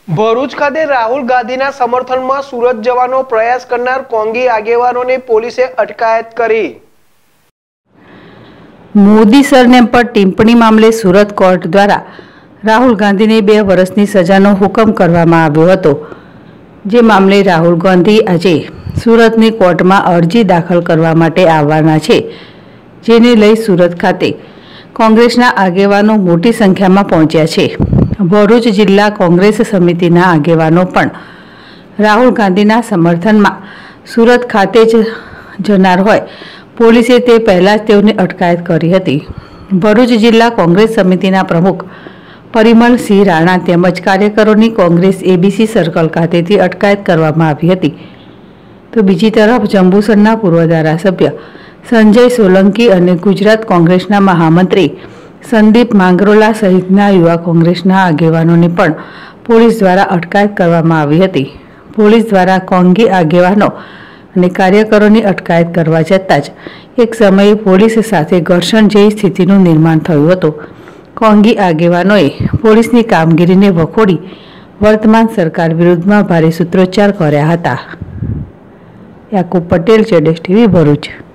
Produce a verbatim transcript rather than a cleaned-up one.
ભરૂચ ખાતે રાહુલ ગાંધીના સમર્થનમાં સુરત જવાનો પ્રયાસ કરનાર કોંગી આગેવાનોને પોલીસે અટકાયત કરી। મોદી સરનેમ પર ટિપ્પણી મામલે સુરત કોર્ટ દ્વારા રાહુલ ગાંધીને બે વર્ષની સજાનો હુકમ કરવામાં આવ્યો હતો। જે મામલે રાહુલ ગાંધી આજે સુરતની કોર્ટમાં અરજી દાખલ કરવા માટે આવવાના છે, જેને લઈ સુરત ખાતે કોંગ્રેસના આગેવાનો મોટી સંખ્યામાં પહોંચ્યા છે। ભરૂચ જિલ્લા કોંગ્રેસ સમિતિના આગેવાનો પણ રાહુલ ગાંધીના સમર્થનમાં સુરત ખાતે જ જનાર હોય પોલીસે તે પહેલાં જ તેઓને અટકાયત કરી હતી। ભરૂચ જિલ્લા કોંગ્રેસ સમિતિના પ્રમુખ પરિમલસિંહ રાણા તેમજ કાર્યકરોની કોંગ્રેસ એબીસી સર્કલ ખાતેથી અટકાયત કરવામાં આવી હતી। તો બીજી તરફ જંબુસરના પૂર્વ ધારાસભ્ય સંજય સોલંકી અને ગુજરાત કોંગ્રેસના મહામંત્રી સંદીપ માંગરોલા સહિતના યુવા કોંગ્રેસના આગેવાનોને પણ પોલીસ દ્વારા અટકાયત કરવામાં આવી હતી। પોલીસ દ્વારા કોંગી આગેવાનો અને કાર્યકરોની અટકાયત કરવા જતાં જ એક સમયે પોલીસ સાથે ઘર્ષણ જેવી સ્થિતિનું નિર્માણ થયું હતું। કોંગી આગેવાનોએ પોલીસની કામગીરીને વખોડી વર્તમાન સરકાર વિરુદ્ધમાં ભારે સૂત્રોચ્ચાર કર્યા હતા। યાકુબ પટેલ, જેડેશ ટીવી, ભરૂચ।